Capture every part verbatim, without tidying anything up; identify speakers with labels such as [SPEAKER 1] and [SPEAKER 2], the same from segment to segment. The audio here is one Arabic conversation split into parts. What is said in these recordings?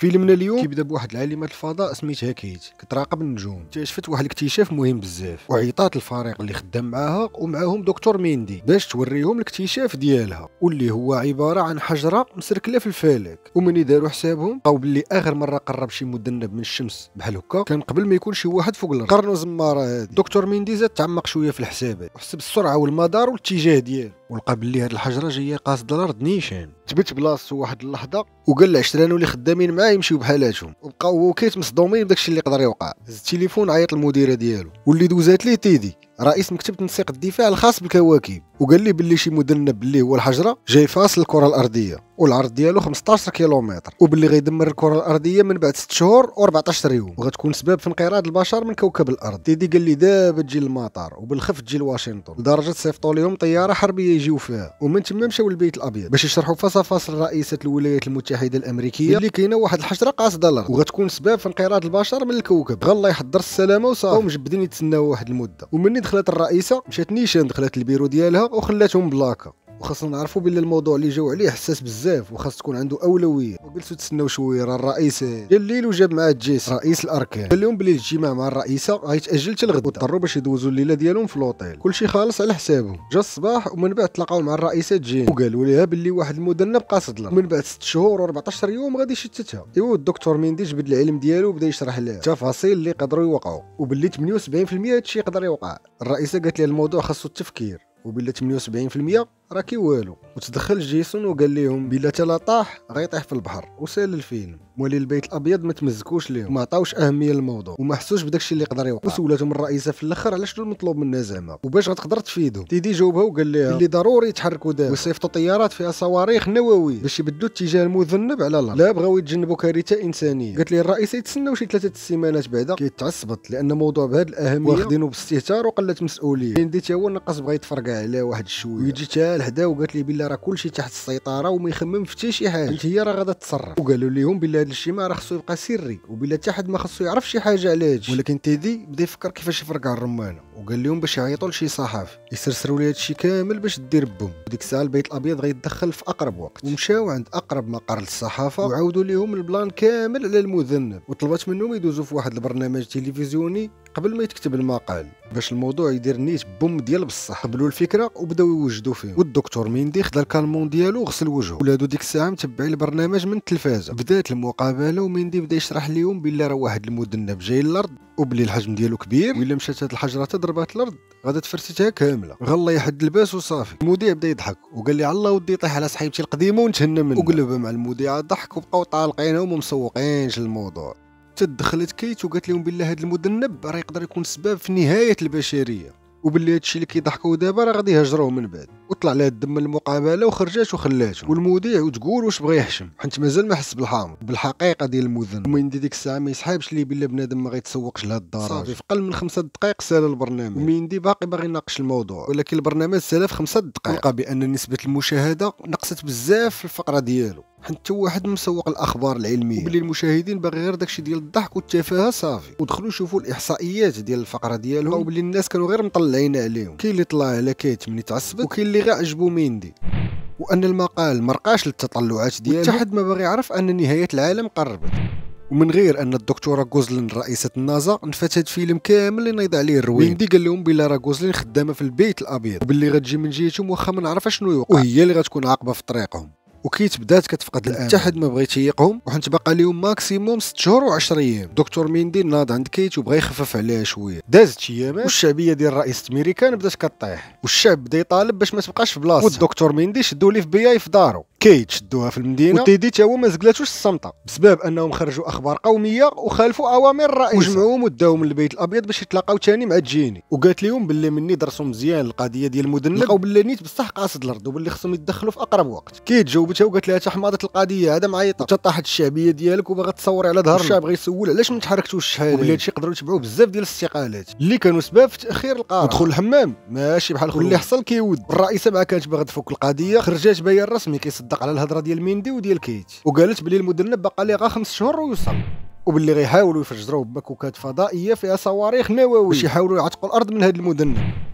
[SPEAKER 1] فيلمنا اليوم كيبدا بواحد العالمه الفضاء سميتها كيت كتراقب النجوم. اكتشفت واحد الاكتشاف مهم بزاف وعيطات الفريق اللي خدام معاها ومعاهم دكتور ميندي باش توريهم الاكتشاف ديالها، واللي هو عباره عن حجره مسركله في الفلك. ومن داروا حسابهم لقاو باللي اخر مره قرب شي مذنب من الشمس بحال هكا كان قبل ما يكون شي واحد فوق الارض. قرنوا زماره هادي. دكتور ميندي زاد تعمق شويه في الحسابات وحسب السرعه والمدار والاتجاه ديالو، ولقى باللي هاد الحجره جايه قاصده الارض نيشان. تبت بلاصتو واحد اللحظه وقال لعشرانو اللي خدامين معاه يمشيو بحالاتهم، وبقاو هو كيت مصدومين بداكشي اللي يقدر يوقع. هز التليفون عيط للمديره ديالو واللي دوزات ليه تيدي رئيس مكتب تنسيق الدفاع الخاص بالكواكب، وقال لي باللي شي مذنب اللي هو الحجره جاي فاصل الكره الارضيه والعرض ديالو خمسطاش كيلومتر، وباللي غيدمر الكره الارضيه من بعد ستة شهور و14 يوم، وغتكون سبب في انقراض البشر من كوكب الارض. تيدي قال لي دابا تجي للمطار وبالخف تجي لواشنطن لدرجه صيفطوا لهم طياره حربيه يجيو فيها، ومن تما مشاو للبيت الابيض باش يشرحوا فاس فاس رئيسه الولايات المتحده الامريكيه اللي كاينه واحد الحجره قاصده الارض وغتكون سبب في انقراض البشر من الكوكب. غا الله يحضر السلامه وصافي، مجبدين يتسناو واحد المده. ومني دخلت الرئيسه مشات نيشان دخلت البيرو ديالها وخلاتهم بلاكا. وخاصنا نعرفوا بلي الموضوع اللي جاو عليه حساس بزاف وخاص تكون عنده اولويه، وجلسوا تسناو شويه. راه الرئيس جا الليل وجاب معاه جيس رئيس الاركان، قال لهم بلي الاجتماع مع الرئيسه غيتاجل حتى الغد، واضطروا باش يدوزوا الليله ديالهم في لوطيل. كلشي خالص على حسابهم. جا الصباح ومن بعد تلاقاو مع الرئيسه جين وقالوا لها بلي واحد المذنب قاصد الارض، ومن بعد ست شهور و14 يوم غادي يشتتها. ايوا الدكتور ميندي جبد العلم ديالو وبدا يشرح لها التفاصيل اللي يقدروا يوقعوا، وباللي ثمانية وسبعين بالمية هادشي يقدر يوقع. الرئيسه قالت لها الموضوع خاصو التفكير، وبلا ثمانية وسبعين بالمية راه كي والو. وتدخل جيسون وقال لهم بلا تلا طاح غيطيح في البحر، وسال الفيلم. مولي البيت الابيض ما تمزكوش ليهم وما عطاوش اهميه للموضوع وما حسوش بداكشي اللي يقدر يوقع. وسولاتهم الرئيسه في الاخر على شنو المطلوب منها زعما وباش غتقدر تفيدهم. تيدي جاوبها وقال لها اللي ضروري يتحركوا دابا ويصيفطوا طيارات فيها صواريخ نوويه باش يبدلوا اتجاه المذنب على الارض، لا بغاو يتجنبوا كارثه انسانيه. قالت لي الرئيسه يتسناو شي ثلاثه السيمانات بعدا. كيتعصبت لان موضوع بهذه الاهميه واخدينه باستهتار وقله مسؤوليه. ميندي تا هو نقص بغى يتفرقع عليها واحد شويه ويجي تا لحدا، وقالت لي بلا راه كلشي تحت السيطره وما يخمم في حتى شي حاجه، انت هي راه غادا تتصرف. وقالوا لهم بلا هذا الاجتماع راه خصو يبقى سري وبلا حتى حد ما خصو يعرف شي حاجه على هادشي. ولكن تيدي بدا يفكر كيفاش يفرقع الرمانه وقال لهم باش يعيطوا لشي صحافي يسرسروا لي هادشي كامل باش دير بهم. وديك الساعه البيت الابيض غيتدخل في اقرب وقت، ومشاو عند اقرب مقر للصحافه وعاودوا لهم البلان كامل على المذنب، وطلبت منهم يدوزوا في واحد البرنامج تلفزيوني قبل ما يتكتب المقال باش الموضوع يدير نيت بوم ديال بصح. قبلوا الفكره وبداو يوجدوا فيه، والدكتور ميندي خدا الكالمون ديالو وغسل وجهه. ولادو ديك الساعه متبعين البرنامج من التلفازه. بدات المقابله وميندي بدا يشرح لهم بلي راه واحد المذنب جاي للارض وبلي الحجم ديالو كبير، وإلا مشات هاد الحجره تضربات الارض غادا تفرتها كامله. غا يحد الباس وصافي. المذيع بدا يضحك وقال لي الله ودي طيح على صاحبتي القديمه ونتهنى منها، وقلب مع المذيع ضحك وبقاو طالقين وما مسوقينش الموضوع. تدخلت كيت وقالت لهم بالله هذا المذنب راه يقدر يكون سبب في نهايه البشريه، وباللي هادشي اللي كيضحكوا دابا راه غادي يهجروه من بعد. وطلع لها الدم من المقابله وخرجات وخلاتهم. والمذيع وتقول واش بغى يحشم حيت مازال ما حس بالحامض بالحقيقه ديال المذنب. وميندي ديك الساعه ما يسحابش ليه بالله بنادم ما غيتسوقش لهاد الدرجه. صافي في اقل من خمسة دقائق سال البرنامج، وميندي باقي باغي يناقش الموضوع، ولكن البرنامج سال في خمسة دقائق. لقى بان نسبه المشاهده نقصت بزاف في الفقره ديالو حتى واحد مسوق الاخبار العلميه، وبلي المشاهدين باغي غير داكشي ديال الضحك والتفاهه صافي. ودخلوا يشوفوا الاحصائيات ديال الفقره ديالهم وبلي الناس كانوا غير مطلعين عليهم. كاين اللي طلع على كيت ملي تعصبت، وكاين اللي غير عجبو ميندي، وان المقال مرقاش للتطلعات ديالو، حتى حد ما باغي يعرف ان نهايه العالم قربت. ومن غير ان الدكتوره غوزلين رئيسه النازا نفات هاد الفيلم كامل اللي نايض عليه الروين. ميندي قال لهم بلي راه غوزلين خدامه في البيت الابيض وباللي غتجي من جهتهم واخا ما نعرف شنو يوقع، وهي اللي غتكون عاقبه في طريقهم. وكيت بدات كتفقد الامل، حتى حد ما بغى يتيقهم، وحنت باقا لهم ماكسيموم ست شهور وعشرة ايام. دكتور ميندي ناض عند كيت وبغى يخفف عليها شويه. دازت ايامات والشعبيه ديال رئيسة امريكان بدات كطيح، والشعب بدا يطالب باش ما تبقاش في بلاصتها. والدكتور ميندي شدوا ليه في بي اي في دارو. كيت شدوها في المدينه، وتيدي تا هو ما زقلاتوش الصمته بسبب انهم خرجوا اخبار قوميه وخالفوا اوامر الرئيس، وجمعوهم وداوهم للبيت الابيض باش يتلاقاو ثاني مع جيني. وقالت لهم باللي مني درسوا مزيان القضيه ديال المذنب لقاو باللي نيت بصح قاصد الارض وباللي خصهم يتدخلوا في اقرب وقت. كيت جاوبتها وقالت لها تحماضه القضيه هذا معيطه حتى طاحت الشعبيه ديالك وباغا تصور على ظهرنا. الشعب غيسول علاش ما تحركتوش شحال، وبلي هادشي يقدروا يتبعوا بزاف ديال الاستقالات اللي كانوا سبب في تاخير القرار. ودخل الحمام ماشي بحال واللي حصل كيود. الرئيسه ما كانتش باغا تفك القضيه، خرجات بيان رسمي كيصدق على الهضره ديال ميندي وديال كيت، وقالت بلي المذنب باقا ليه غا خمس شهور ويوصل، وباللي غيحاولوا يفجروه بمكوكات فضائيه فيها صواريخ نوويه باش يحاولوا يعتقوا الارض من هذا المذنب.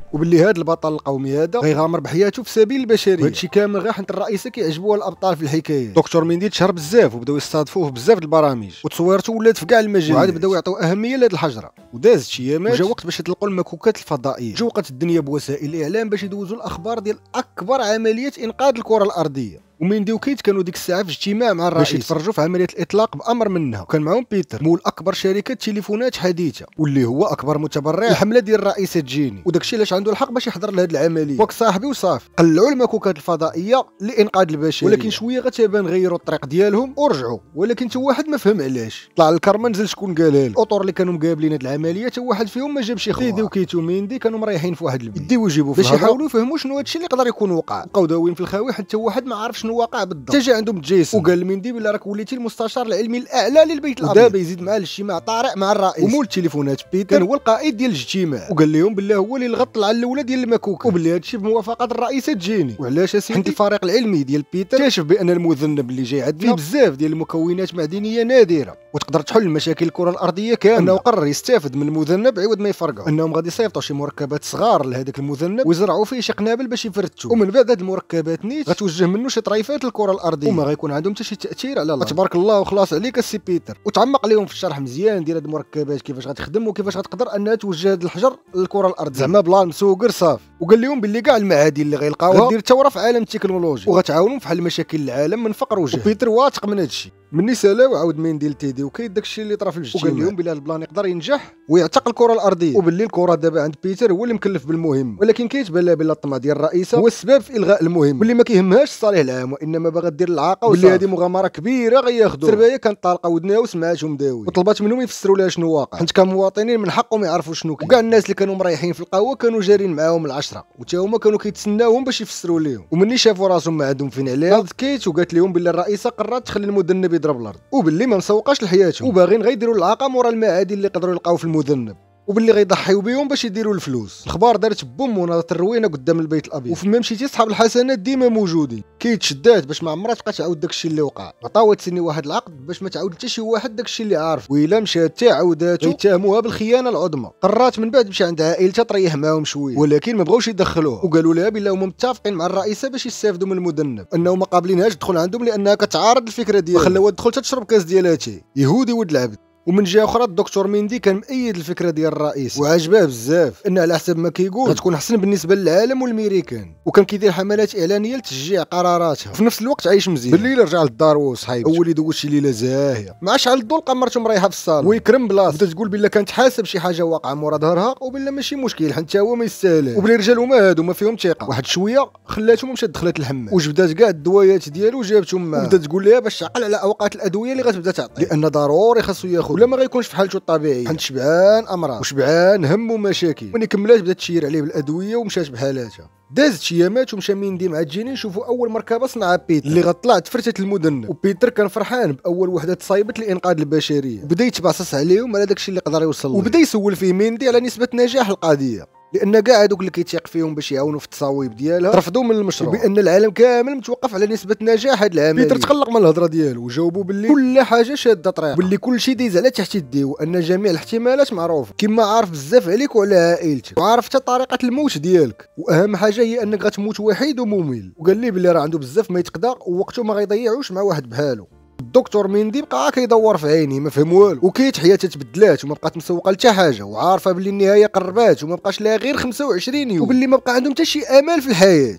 [SPEAKER 1] وباللي هذا البطل القومي هذا غيغامر بحياته في سبيل البشريه. وهادشي كامل غير حيت الرئيسه كيعجبوها الابطال في الحكايه. دكتور ميندي تشهر بزاف وبداو يستضيفوه في بزاف د البرامج وتصويرته ولات في كاع المجالات، وعاد بداو يعطيو اهميه لهاد الحجره. ودازت شي ايامات وجا وقت باش يطلقوا المكوكات الفضائيه. جوقت الدنيا بوسائل الاعلام باش يدوزوا الاخبار ديال اكبر عمليه انقاذ الكره الارضيه. وميندي وكيت كانوا ديك الساعه في اجتماع مع الرئيس باش يتفرجوا في عمليه الاطلاق بامر منها، وكان معاهم بيتر مول اكبر شركه تليفونات حديثه واللي هو اكبر متبرع الحمله ديال الرئيسه تجيني، وداكشي علاش عنده الحق باش يحضر لهاد العمليه. وك صاحبي وصافي قلعوا المكوكات الفضائيه لانقاذ البشريه، ولكن شويه غتبان غيروا الطريق ديالهم ورجعوا. ولكن حتى واحد ما فهم علاش. طلع الكرمه نزل شكون قالها له. الاطر اللي كانوا مقابلين هاد العمليه حتى واحد فيهم ما جابش خبر. تيدي وكيت وميندي كانوا مريحين في واحد البيت يديو يجيبوا باش يحاولوا يفهموا شنو هادشي اللي يقدر يكون وقع. بقاو داويين في الخاوي حتى واحد ما عارف شنو واقع بالضبط. عندهم جيسون وقال لميندي بلي راك وليتي المستشار العلمي الاعلى للبيت الابيض. ودابا يزيد معاه الاجتماع طارئ مع الرئيس. ومول التليفونات بيتر كان هو القائد ديال الاجتماع، وقال لهم بلي هو اللي لغط الطلعه الاولى ديال المكوكه، وبلي هادشي بموافقه الرئيسه تجيني. وعلاش اسيدي؟ حيت الفريق العلمي ديال بيتر اكتشف بان المذنب اللي جاي عندنا فيه بزاف ديال المكونات معدنيه نادره وتقدر تحل مشاكل الكره الارضيه كامله. انه قرر يستافد من المذنب عوض ما يفرقعوا، انهم غادي يصيفطوا شي مركبات صغار لهذاك المذنب ويزرعوا فيه شي قنابل باش يفرتوا، ومن بعد هاد المركبات نيت غتوجه منه شي طريفات الكره الارضيه وما غيكون عندهم حتى شي تاثير على الله. تبارك الله وخلاص عليك السي بيتر. وتعمق لهم في الشرح مزيان ديال هاد المركبات كيفاش غتخدم وكيفاش غتقدر انها توجه هاد الحجر للكره الارضيه زعما بلا مسوقر صافي. وقال لهم باللي كاع المعادن اللي غيلقاوها غدير ثوره في عالم التكنولوجيا وغتعاونهم في حل مشاكل العالم من فقر وجهل. وبيتر واثق من هادشي. مني سالاو عاود ميندي لتيدي وكيد داكشي اللي طرا في الاجتماع، وقال لهم بلي البلان يقدر ينجح ويعتق الكره الارضيه، وباللي الكره دابا عند بيتر هو اللي مكلف بالمهم. ولكن كيتبان لها بلي الطمع ديال الرئيسه هو السبب في الغاء المهم، واللي ما كيهمهاش الصالح العام وانما باغا دير العاقه، واللي هذه مغامره كبيره غياخذوها. التربايه كانت طالقه ودنها وسمعاتهم داوي وطلبات منهم يفسروا لها شنو واقع، حيت كمواطنين من حقهم يعرفوا شنو كاين. وكاع الناس اللي كانوا مريحين في القهوه كانوا جارين معاهم العشره وتا هما كانوا كيتسناوهم باش يفسروا لهم. ومني شافوا راسهم ما عندهم فين عليها ناضت كيت وقالت لهم بلي الرئيسه قررت تخلي المذنب يضرب الارض، وباللي ما مسوقاش لحياتهم وباغيين غيديروا العاقه مورا المعادن اللي يقدروا يلقاو في المذنب، وباللي غيضحيو بهم باش يديروا الفلوس. الخبار دارت بوم وناضت الروينه قدام البيت الابيض، وفما مشيتي صحاب الحسنات ديما موجودين. كيتشدات باش ما عمرها تبقى تعاود داكشي اللي وقع. عطاوها تسني واحد العقد باش ما تعاود حتى شي واحد داكشي اللي عارف، وإلا مشات حتى عاوداتو يتهموها بالخيانه العظمى. قررت من بعد تمشي عند عائلتها تريح معاهم شويه، ولكن ما بغاوش يدخلوها وقالوا لها بلا هما متفقين مع الرئيسه باش يستافدوا من المذنب، انه ما قابلينهاش تدخل عندهم لانها كتعارض الفكره ديالها. خلاوها تدخل تشرب كاس ديال اتاي يهودي ولد العبد. ومن جهه اخرى الدكتور ميندي كان مؤيد الفكره ديال الرئيس وعجباه بزاف، ان على حسب ما كيقول غتكون احسن بالنسبه للعالم والميريكان، وكان كيدير حملات اعلانيه لتشجيع قراراتها وفي نفس الوقت عايش مزيان. بالليل رجع للدار وصحيبته، اول يدوز شي ليله زاهيه مع شعل الضوء لقى مرته مريحه في الصاله ويكرم بلاصه، بدات تقول بلا كانت حاسه بشي حاجه واقعه مورا ظهرها وبلا ماشي مشكل حتى هو ما يستاهلش، وبلي رجال هما هادو ما فيهم ثقه. واحد شويه خلاتهم ومشات دخلت الحمام وجبدات كاع الدوايات ديالو وجابتهم معاها، وبدات تقول لها باش تعقل على اوقات الادويه اللي غتبدا تعطي، لان ضروري خاصو ياخذ ولا ما غيكونش في حالته الطبيعيه، حيت شبعان امراض وشبعان هم ومشاكل. ملي كملات بدات تشير عليه بالادويه ومشات بحالاتها. دازت شي ايامات ومشى ميندي مع جيني نشوفوا اول مركبه صنعها بيتر اللي غطلع تفرتت المذنب، وبيتر كان فرحان باول وحده تصايبت لانقاذ البشريه، وبدا يتبعصص عليهم على داكشي اللي قدر يوصل له، وبدا يسول فيه ميندي على نسبه نجاح القضيه، لان كاع هذوك اللي كيتيق فيهم باش يعاونوا في التصاويب ديالها رفضوا من المشروع، وبان العالم كامل متوقف على نسبه نجاح هذا العمليه. بيتر تقلق من الهضره ديالو وجاوبوا باللي كل حاجه شاده طريق، باللي كل شيء دايز على تحت يديه، وان جميع الاحتمالات معروفه، كما عارف بزاف عليك وعلى عائلتك، وعارف حتى طريقه الموت ديالك، واهم حاجه هي انك غتموت وحيد وممل. وقال لي باللي راه عنده بزاف ما يتقدر ووقته ما غيضيعوش مع واحد بحالو. الدكتور ميندي بقى كيدور في عينيه ما فهم والو، وكيت حياته تبدلات وما بقات مسوقه لتا حاجه، وعارفه باللي النهايه قربات وما بقاش لها غير خمسة وعشرين يوم، وباللي ما بقى عندهم حتى شي امال في الحياه.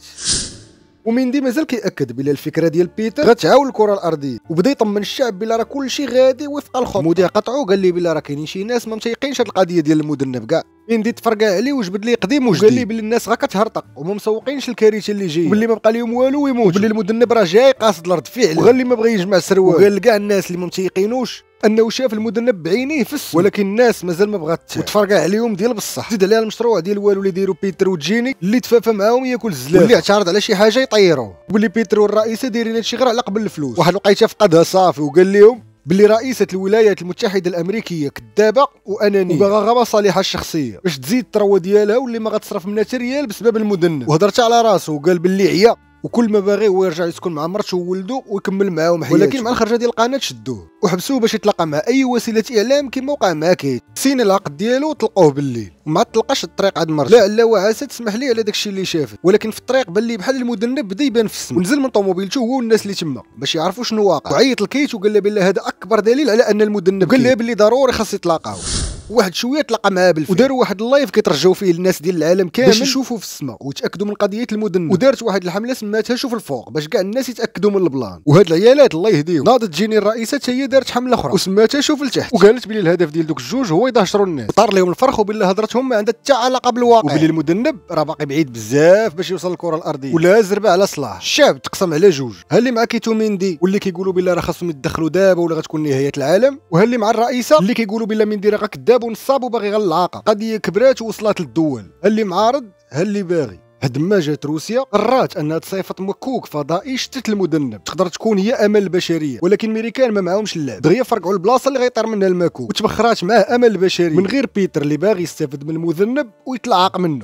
[SPEAKER 1] وميندي مازال كيأكد بلي الفكره ديال بيتر غتعاون الكره الارضيه، وبدا يطمن الشعب بلي راه كلشي غادي وفق الخطه. المذيع قطعو قال لي بلي راه كاينين شي ناس ما متيقينش هاد القضيه ديال المذنب كاع. ميندي تفرقع عليه وجبد ليه قديم وجديد، قال لي بلي الناس غا كتهرطق وما مسوقينش الكارثه اللي جايه، وباللي ما بقى لهم والو ويموت، وباللي المذنب راه جاي قاصد الارض فعلا، وغير اللي ما بغى يجمع سروال. وقال لكاع الناس اللي ما متيقينوش انه شاف المذنب بعينيه في السوق، ولكن الناس مازال ما بغات وتفرقع عليهم ديال بصح. زيد عليها المشروع ديال والو اللي يديروا بيتر وجيني اللي تفافى معاهم ياكل الزلال، واللي اعترض على شي حاجه يطيروه، واللي بيتر والرئيسه دايرين هادشي غير على قبل الفلوس. واحد الوقيته فقدها صافي وقال لهم باللي رئيسة الولايات المتحدة الأمريكية كذابة وأنانية وباغا غير مصالحها الشخصية باش تزيد الثروة ديالها، واللي ما غتصرف منها حتى ريال بسبب المذنب. وهضرت على راسو وقال باللي عيا وكل ما باغي هو يرجع يسكن مع مرته وولده ويكمل معاهم حياته. ولكن مع الخرجه ديال القناه شدوه وحبسوه باش يتلاقى مع اي وسيله اعلام كما وقع مع كيت. سين العقد ديالو طلقوه بالليل وما تلقاش الطريق عند مرته. لعل وعسى تسمح لي على داكشي اللي شافت، ولكن في الطريق بان لي بحال المذنب بدا يبان في السما ونزل من طوموبيلته هو والناس اللي تما باش يعرفوا شنو واقع. وعيط لكيت وقال لها بلي هذا اكبر دليل على ان المذنب. قال لها بلي ضروري خاص يتلاقاو. واحد شويه تلاقى معاه بالفعل وداروا واحد اللايف كيترجاو فيه الناس ديال العالم كامل باش يشوفوا في السماء ويتاكدوا من قضيه المذنب. ودارت واحد الحمله سماتها شوف الفوق باش كاع الناس يتاكدوا من البلان. وهاد العيالات الله يهديهم ناضت جيني الرئيسه حتى هي دارت حمله اخرى وسماتها شوف لتحت وقالت بلي الهدف ديال دوك الجوج هو يدهشروا الناس. وطار لهم الفرخ وبالله هضرتهم ما عندها حتى علاقه بالواقع وباللي المذنب راه باقي بعيد بزاف باش يوصل للكره الارضيه ولا زربه على صلاح. الشعب تقسم على جوج، ها اللي مع كيتو ميندي واللي كيقولوا بلي راه خاصهم يتدخلوا دابا ولا غتكون نهايه العالم، وها اللي مع الرئيسه اللي كيقولوا بلي ميندي راه كذاب ونصاب وباغي العاقه. قضيه كبرات ووصلت للدول. اللي معارض ها اللي باغي. هاد ما جات روسيا قررت انها تصيفط مكوك فضائي شتت المذنب تقدر تكون هي امل البشريه، ولكن الميريكان ما معاهمش اللعب دغيا فرقعوا البلاصه اللي غيطير منها المكوك وتبخرات معاه امل البشريه من غير بيتر اللي باغي يستافد من المذنب ويتلعق منه.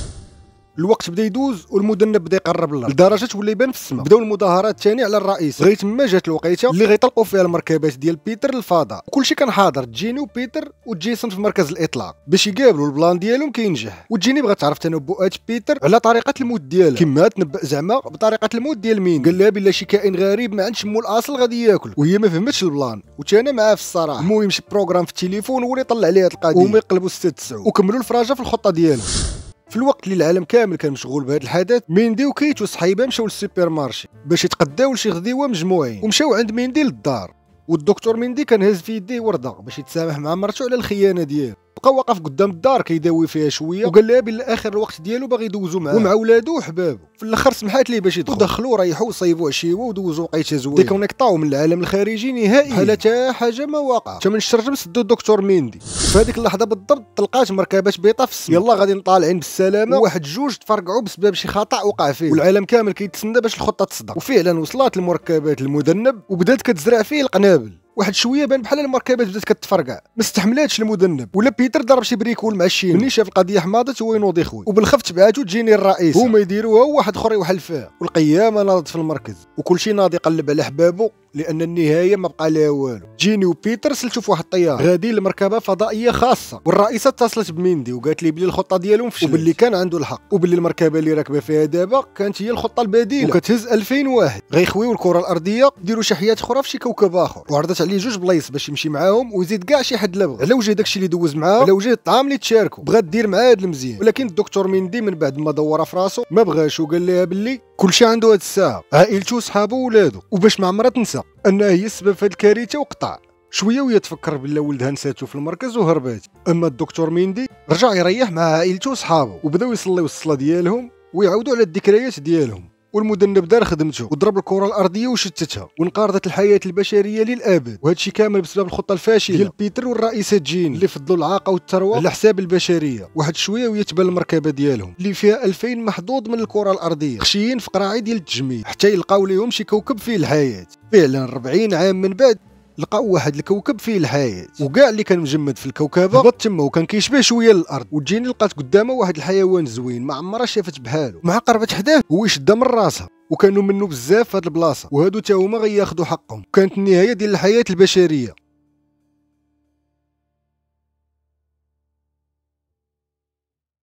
[SPEAKER 1] الوقت بدا يدوز والمذنب بدا يقرب للارض لدرجه ولا يبان في السماء. بداو المظاهرات ثاني على الرئيس لغايه ما جات الوقيته اللي غيطلقوا فيها المركبات ديال بيتر للفضاء. وكلشي كان حاضر، جيني وبيتر وجيسون في مركز الاطلاق باش يقابلوا البلان ديالهم كينجح. وجيني بغات تعرف تنبؤات بيتر على طريقه الموت ديالها كما تنبأ زعما بطريقه الموت ديال مين. قال لها بلا شي كائن غريب ما عندش مو الاصل غادي ياكل، وهي ما فهمتش البلان وتانا معاه في الصراحه. المهم شي بروغرام في التليفون هو اللي طلع عليها القضيه وهما يقلبوا ستة تسعة وكملوا الفراجه في الخطه ديالهم. في الوقت اللي العالم كامل كان مشغول بهذا الحدث، ميندي وكيت وصحيبه مشاو للسوبر مارشي باش يتقداو لشي غديوه مجموعين ومشاو عند ميندي للدار. والدكتور ميندي كان هاز في يديه ورده باش يتسامح مع مرته على الخيانه ديالو. بقى واقف قدام الدار كيداوي فيها شويه وقال لها بلي اخر الوقت ديالو باغي يدوزو معاه ومع ولادو وحبابو. في الاخر سمحات ليه باش يدخل ودخلوا ريحوا وصيفوا عشيوه ودوزوا وقيته زوينه ديكونيكطاو من العالم الخارجي نهائيا بحال حتى حاجه ما واقع. حتى من الشرجم سدوا الدكتور ميندي وفي هذيك اللحظه بالضبط تلقات مركبات بيضاء في السماء. يلا غادي طالعين بالسلامه وواحد جوج تفرقعوا بسبب شي خطا وقع فيه والعالم كامل كيتسنى باش الخطه تصدق. وفعلا وصلت المركبات المذنب وبدات كتزرع فيه القنابل. واحد شويه بان بحال المركبات بدات كتفرقع ما استحملاتش المذنب ولا بيتر ضرب شي بريكول مع الشين. ملي شاف القضيه حماضت هو ينوض خويا وبالخف تبعاتو تجيني الرئيس هما يديروها وواحد اخر يوحل فيها. والقيامه ناضت في المركز وكلشي ناضي يقلب على حبابو لان النهايه ما بقى لها والو. جيني وبيتر سلتو في واحد الطياره غاديين لمركبه فضائيه خاصه والرئيسه اتصلت بميندي وقالت لي بلي الخطه ديالهم فشلت وباللي كان عنده الحق وباللي المركبه اللي راكبه فيها دابا كانت هي الخطه البديله وكتهز ألفين واحد غيخويو الكره الارضيه يديروا شي حياه اخرى في شي كوكب اخر. وعرضت عليه جوج بلايص باش يمشي معاهم ويزيد كاع شي حد لبغى على وجه داكشي اللي دوز معاه على وجه الطعام اللي تشاركوا بغات دير معاه هاد المزيان. ولكن الدكتور ميندي من بعد ما دورها في راسو ما بغاش وقال لها بلي كلشي عنده هاد الساعه عائلته وصحابه وولادو وباش ما عمرها تنسى انها هي السبب في هاد الكارثه وقطع. شويه وهي تفكر بلا ولدها نساتو في المركز وهربات. اما الدكتور ميندي رجع يريح مع عائلته وصحابه وبداو يصليو الصلاه ديالهم ويعاودوا على الذكريات ديالهم. والمذنب دار خدمته وضرب الكره الارضيه وشتتها وانقرضت الحياه البشريه للابد. وهذا الشيء كامل بسبب الخطه الفاشله ديال بيتر والرئيسه جين اللي فضلوا العاقه والثروه على حساب البشريه. واحد شويه وهي تبان المركبه ديالهم اللي فيها ألفين محظوظ من الكره الارضيه خشيين في قراعي ديال التجميد حتى يلقاو ليهم شي كوكب فيه الحياه. فعلا أربعين عام من بعد لقاو واحد الكوكب فيه الحياه وكاع اللي كان مجمد في الكوكبه هبط تما وكان كيشبه شويه للارض. وتجيني لقات قدامه واحد الحيوان زوين ما عمرها شافت بحالو مع قربت حداه هو يشدها من راسها وكانوا منه بزاف في هاد البلاصه وهادو تا هما غياخذوا حقهم. وكانت النهايه ديال الحياه البشريه.